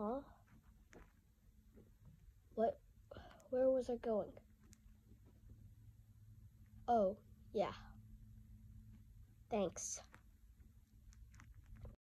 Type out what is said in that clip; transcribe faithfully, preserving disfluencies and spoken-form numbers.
Huh? What? Where was I going? Oh, yeah. Thanks.